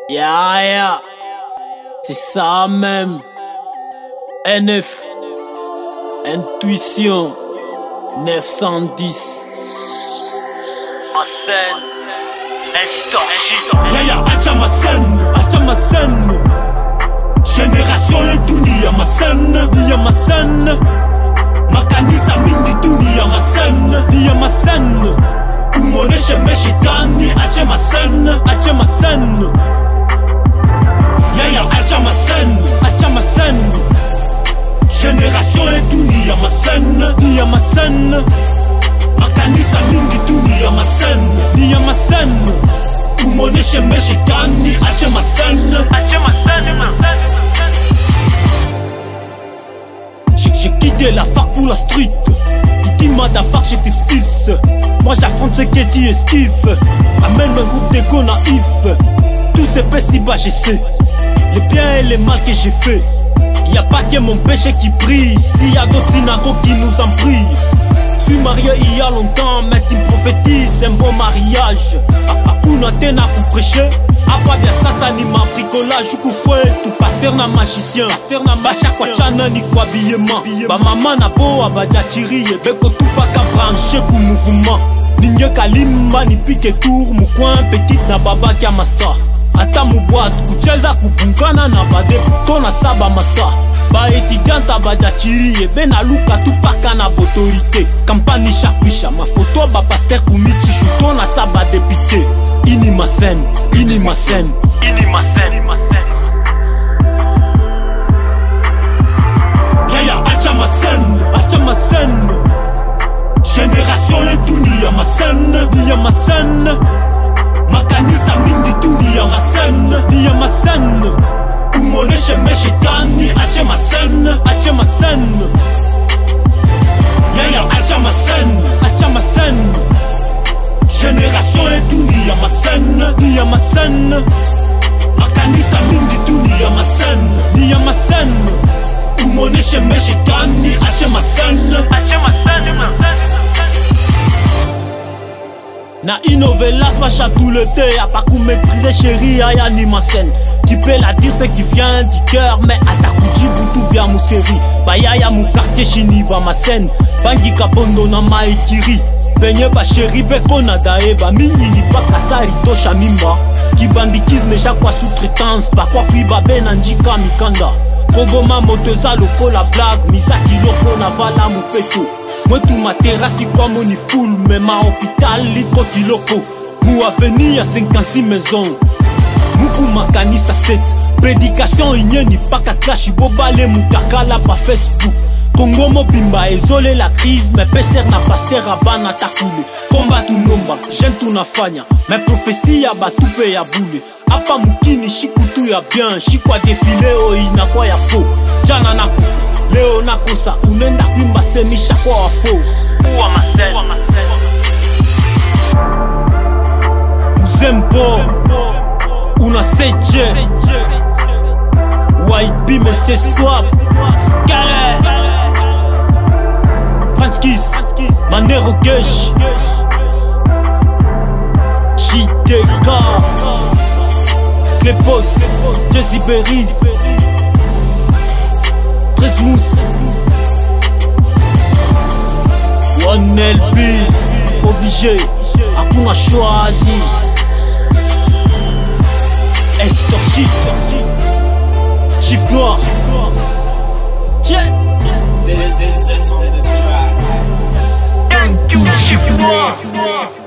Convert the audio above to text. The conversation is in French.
Yeah, c'est ça même. NF, Intuition, 910. Yaya, acha ma scène. Génération et dunia ma scène. Makanisa mingi dunia ma scène. Umoneshe meshetani, acha ma scène. Yaya, acha ma scène. Génération et dunia ma scène. Makanisa mingi dunia ma scène. Umoneshe meshetani, acha ma scène. J'ai quitté la fac pour la street. Tu dis madafak, je t'expulse. Moi j'affronte ce que tu esquives. Amène un groupe d'égo naïfs. Tous ces petits bas je sais les biens et les mal que j'ai fait. Y'a pas que mon péché qui brille. S'il y a d'autres synagogues qui nous en prient. Je suis marié il y a longtemps, mais tu prophétises un bon mariage. Hakuna tena kuprêcher. Apa bien sasa ni ma bricolage. Kukwetu pasteur na magicien. Basha kwa chana ni kwa biyema. Ba mama na boa bajachiri. Beko tupaka branché ku mouvement. Ninye kalimba ni pique tour. Mukwan petit na baba kia masa. Ata mubwatu kucheza kubungana na bade. Tona saba masa. Ba étudiante bajachiri. Ebe na luka tupaka na autorité. Kampani shakwisha. Ma photo ba pasteur kumichi. Shuto na saba député. Ini ma scène. Yaya, acha ma scène. Génération et dunia ma scène. Makanisa mingi dunia ma scène. Umoneshe meshetani, acha ma scène. Yaya, acha ma scène. Génération et dunia ma scène. Makanisa mingi dunia ma scène. Umoneshe meshetani, acha ma scène. Na innovelas macha tout le thé. A pas qu'on maîtriser chérie, aya ni ma scène. Tu peux la dire ce qui vient du cœur, mais à ta couchi boutou bien mou série. Bayaya mou quartier chini ba ma scène. Bangi kapondo na maikiri. Benye ba chéri beko na daeba. Mingi ni pa kasari tosha mimba. Kibandikisme chaque fois sous-traitance. Par quoi puis babe nanjika mikanda. Koboma moteza loko la blague. Misaki loko na vala mupeto. Moi tout ma terrasse quoi moni full. Mais ma hôpital liko kiloko. Mou avenir 56 maisons. Moukou makanisa 7. Prédication inye ni pa kakashi. Bobale mutakala pa Facebook. Congo mobimba ezole la crise. Mais peser na pasteur abana takule. Komba tu nomba, j'aime tu nafanya. Mais prophétie ya batupe ya boule. Apa mukini shikutu ya bien. Shikwa défilé o inakwa ya faux. Jana nako, leo nakosa. Unenda kuimba semi shakwa wa faux. Uwa masel Muzembo Una seche YB mais c'est swap Scalé French Kiss Manero Gesh JDK Clepos Jesse Berry 13 Mousse 1LB Obligé Hakuna choisi Estor Shift noir Tiens This is on the track. Shift noir